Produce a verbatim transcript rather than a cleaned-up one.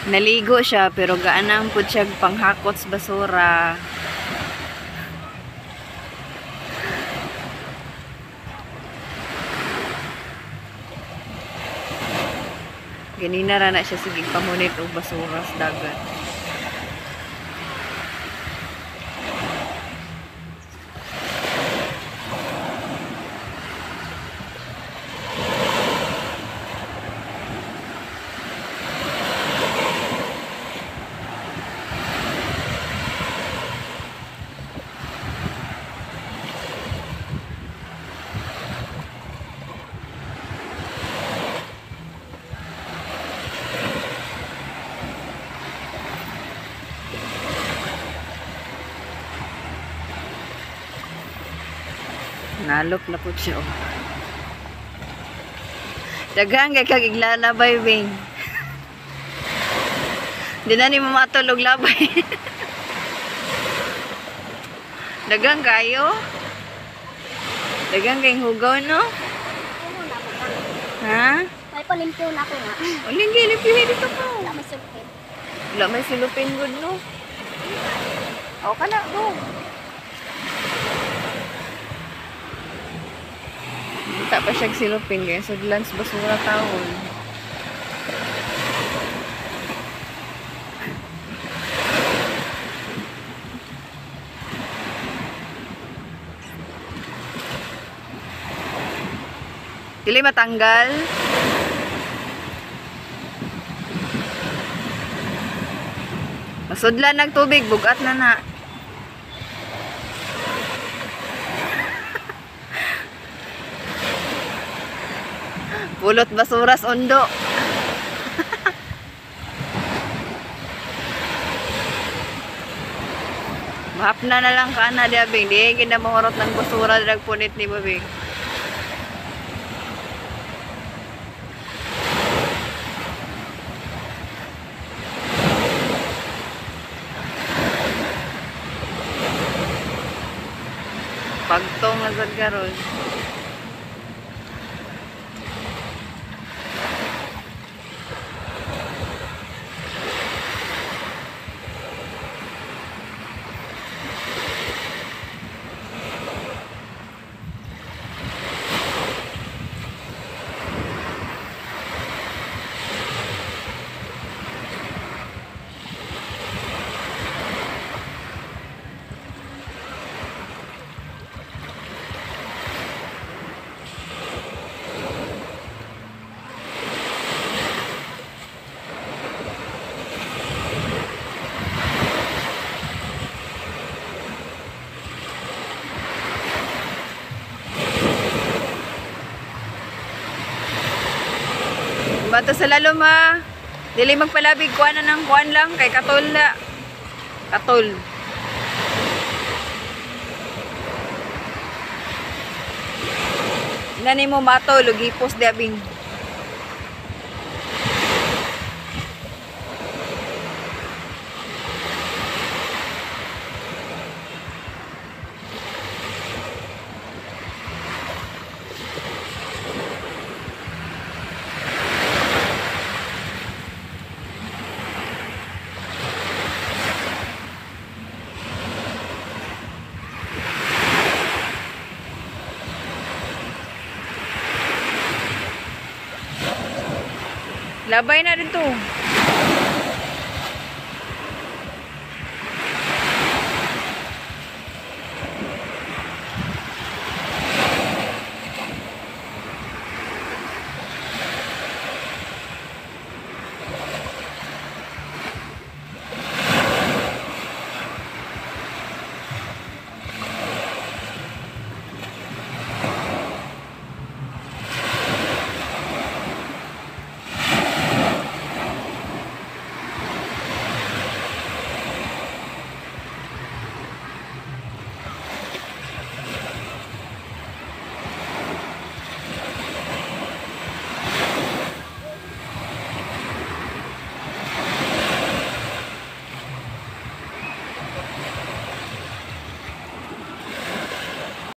Naligo siya pero gaanang pud siya panghakot sa basura. Ganina ra na siya sige pamunit og basura sa dagat. Nalop na po siya. Oh. Daghang kay kag iglalabay bing. Di na ni mo matulog labay. Daghang kayo. Daghang kay hugaw no? Ha? May palimpyo na ako nga. O linggi, limpyo dito po. Wala may sulpin. Wala may silupin good no? O ka na, go. Kita pa siya silupin kaya sa glans basura taon. Dili matanggal. Masudlan ng tubig, bugat na na. Pulot basuras ondo. Mahapna na lang ka na diabing. Di kinamahurot ng basura drag punit ni babing. Pagtong agad karon. Bato sa lalom ha. Dili magpalabig kuan na ng kuan lang kay katol na. Katol. Nani mo mato lugipos diabing. Labay na rin to.